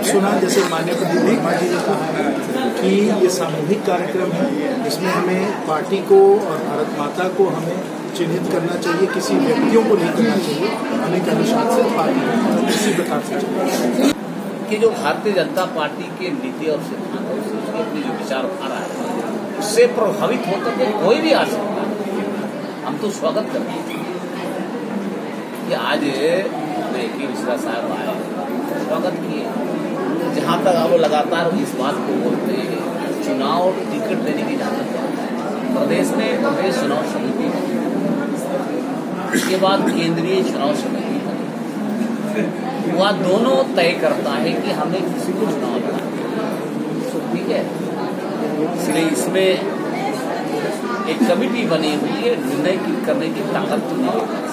सुना, जैसे माननीय प्रदीप वर्मा जी ने कहा है कि ये सामूहिक कार्यक्रम है, इसमें हमें पार्टी को और भारत माता को हमें चिन्हित करना चाहिए, किसी व्यक्तियों को नहीं करना चाहिए, हमें अनुशासित पार्टी किसी प्रकार से चाहिए कि जो भारतीय जनता पार्टी के नीति और सिद्धांत उसके अपने जो विचारधारा है उससे प्रभावित होकर के कोई भी आ सकता है। हम तो स्वागत करते हैं कि आज के मिश्रा साहब आए, स्वागत किए। जहाँ तक आप लगातार इस बात को बोलते हैं, चुनाव टिकट देने की जहाँ तक प्रदेश में प्रदेश चुनाव समिति है, उसके बाद केंद्रीय चुनाव समिति है, वह दोनों तय करता है कि हमें किसी को चुनाव लड़ाना, ठीक है। इसलिए इसमें एक कमिटी बनी हुई है, निर्णय करने की ताकत नहीं है।